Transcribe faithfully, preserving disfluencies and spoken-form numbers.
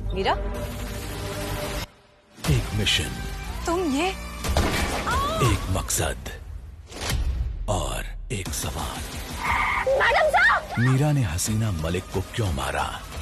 मीरा, एक मिशन, तुम ये एक मकसद और एक सवाल। मैडम साहब! मीरा ने हसीना मलिक को क्यों मारा?